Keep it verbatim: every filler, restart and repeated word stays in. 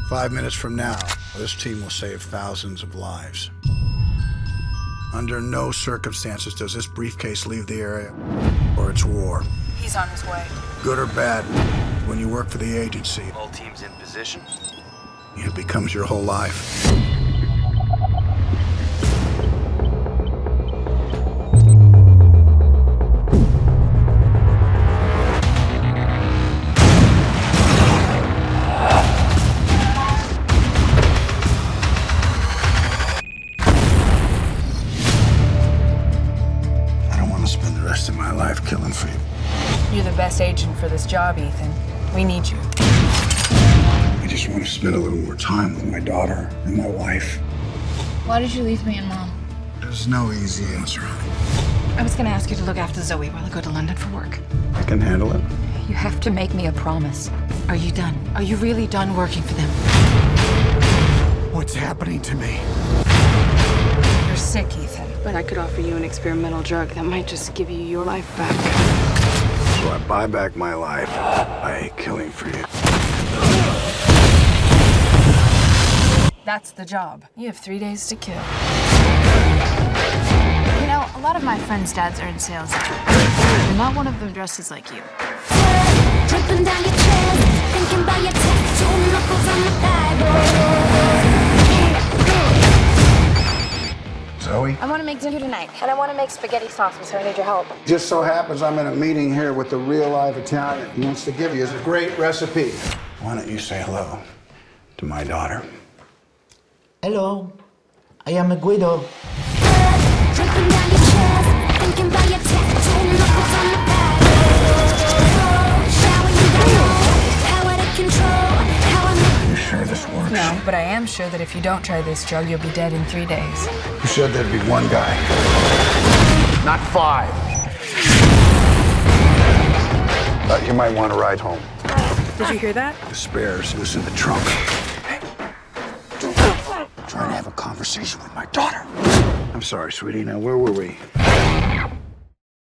Five minutes from now, this team will save thousands of lives. Under no circumstances does this briefcase leave the area, or it's war. He's on his way. Good or bad, when you work for the agency, All teams in position. it becomes your whole life. I don't want to spend the rest of my life killing for you. You're the best agent for this job, Ethan. We need you. I just want to spend a little more time with my daughter and my wife. Why did you leave me and Mom? There's no easy answer. I was gonna ask you to look after Zoe while I go to London for work. I can handle it. You have to make me a promise. Are you done? Are you really done working for them? What's happening to me? You're sick, Ethan. But I could offer you an experimental drug that might just give you your life back. So I buy back my life by killing for you. That's the job. You have three days to kill. You know, a lot of my friends' dads are in sales. And not one of them dresses like you. Dripping down your chest, thinking about your tattoo knuckles on the Bible. Zoe? I want to make dinner tonight, and I want to make spaghetti sauce, so I need your help. Just so happens I'm in a meeting here with the real live Italian. He wants to give you a great recipe. Why don't you say hello to my daughter? Hello, I am Guido. Dripping down your chest, thinking about your tattoo knuckles on the Bible. Shower you down, power to control. How I Are you sure this works? No, but I am sure that if you don't try this drug, you'll be dead in three days. You said there'd be one guy. Not five. Uh, you might want to ride home. Did you hear that? The spares was in the trunk. Hey. I'm trying to have a conversation with my daughter. I'm sorry, sweetie. Now, where were we?